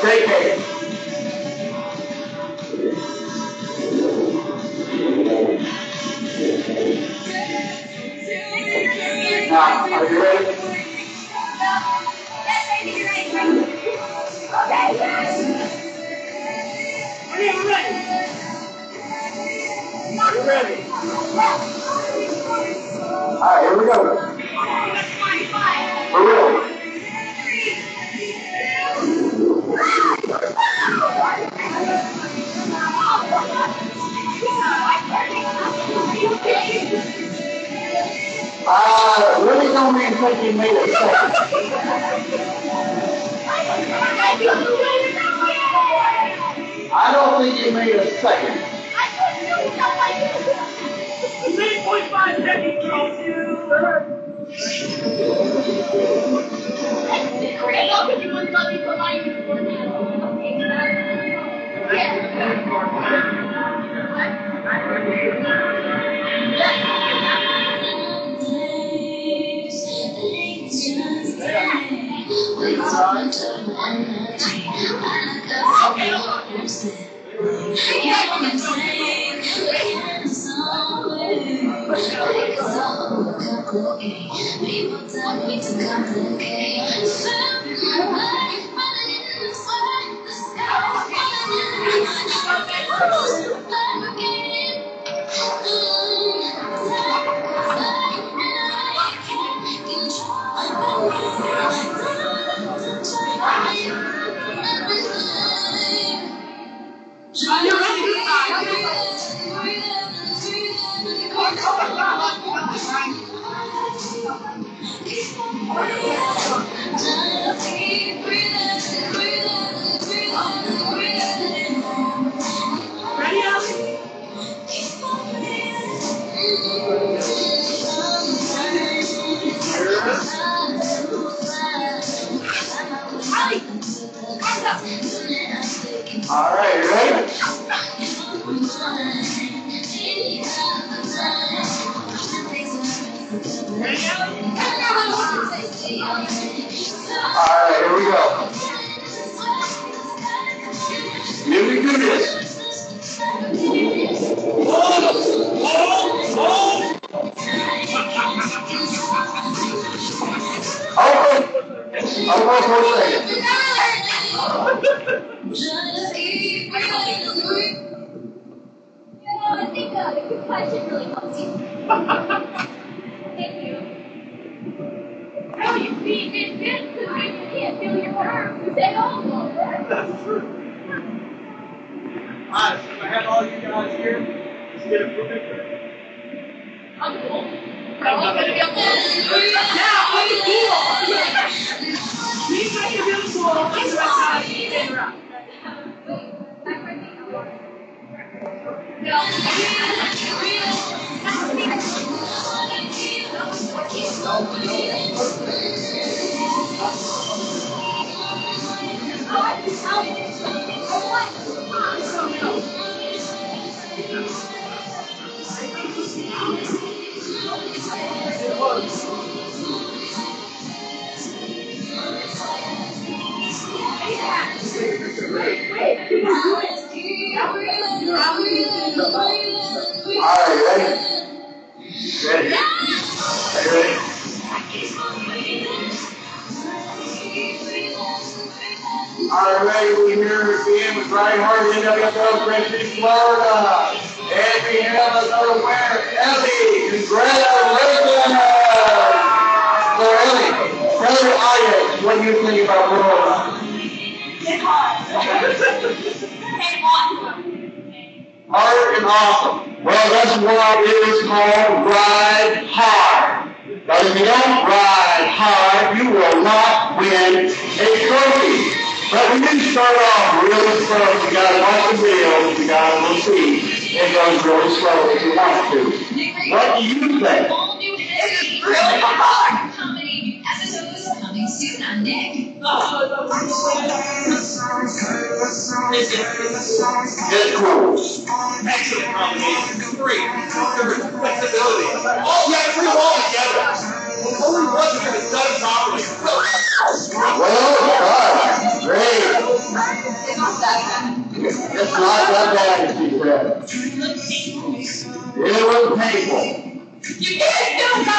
JK. Now, are you ready? We're ready. You're ready. Alright, here we go. We're ready. Really don't even think you made a second. I don't think you made a second. 3.5 seconds, girls. People tell me to complicate. All right, you ready? All right, here we go. Music do this. I'll go for a second. I think the good question really helps you. Thank you. How you feed this because you can't feel your nerves. You say, oh, that's true. Alright, so if I have all you guys here, let's get a picture. I'm cool. We're all going to be up there. Yeah, I'm cool. You guys are really cool. It's all right. No. Alright, ready? Ready? Are you ready? Alright, we're here again with Brian Hardy, NWFL, Grand City, Florida. And we have another winner, Ellie. Congratulations! So, Ellie, tell your audience what you think about World Cup. It's hard. It's awesome. Hard and awesome. Well, that's what it is called Ride Hard. But if you don't ride hard, you will not win a trophy. But we didn't start off really slow. We got a bunch of wheels. We got a little seat. It goes really slow if you want to. What do you think? It's really hard. Comedy episodes coming soon on Nick. It's cool. Excellent combination. Great. Flexibility. Oh, we have three all together. Only one's going to set it properly. Well done. Great. It's not that bad, she said. It was painful. You can't do it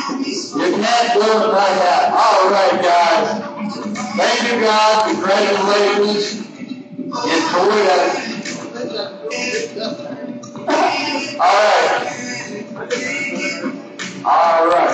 like that. All right, guys. Thank you, guys. Congratulations. Enjoy that. All right. All right.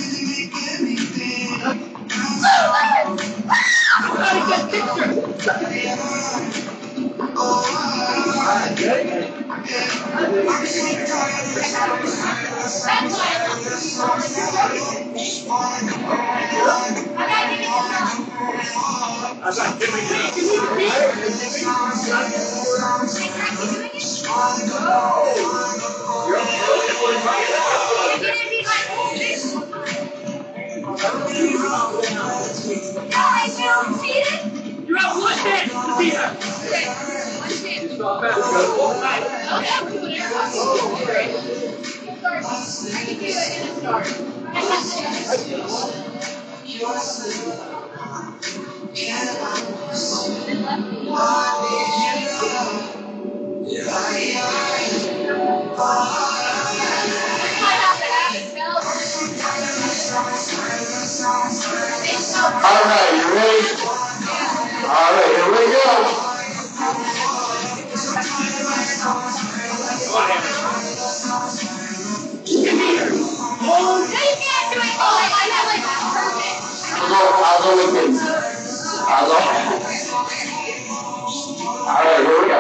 You're up one chance to be here. All right, you ready? All right, here we go. I'll go with you. I'll go. All right, here we go.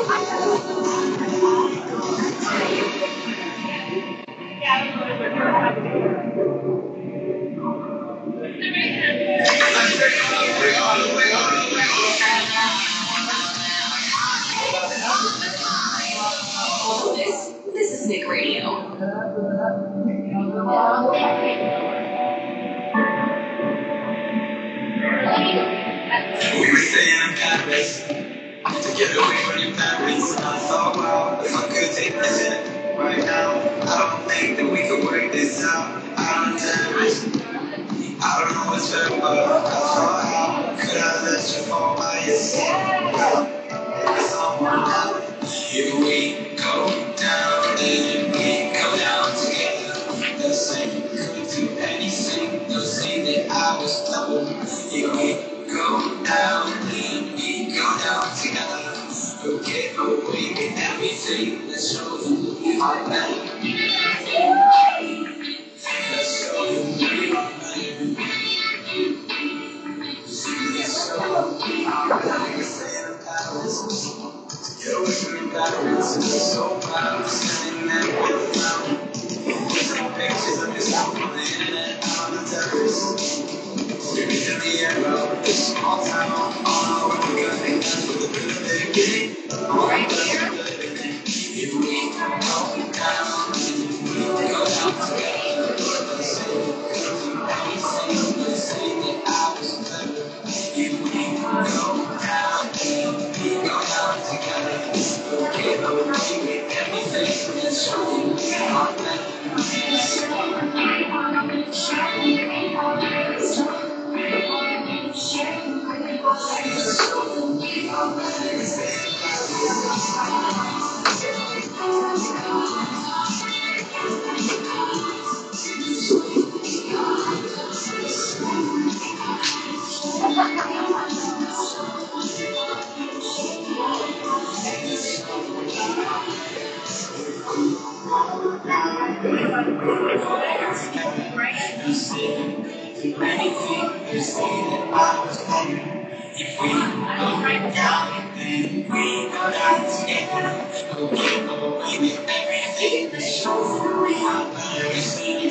This is Nick Radio. We were staying in Paris to get away from your parents. And I thought, wow, if I could take this in right now, I don't think that we could work this out. I don't know what's better, but I thought, how could I let you fall by yourself? It's all one now. Here we go down, and we go down together. They'll say you could do anything. They'll say that I was clever. Here we go down, and we go down together. We'll get away with everything. Let's show them we are better. Let's show them we are better. Let's show them we are better. We're staying in Paris. Get away from your parents. And we're so proud. Standing there with a mountain. Some pictures of this out on the internet. Out on the terrace. We're in the air of this small town. All over the country. With a bit of dedication. All right here. If we go down, we go down together. Let's say anything. Let's say that I was clever. If we go down, we go down together. We'll get away with everything. Let's show them we are better. You say anything, you say that I was better. If we go right down, then we go down together. We'll get away with everything that shows that we are better. We stay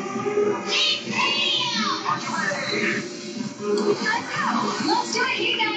Let's do it.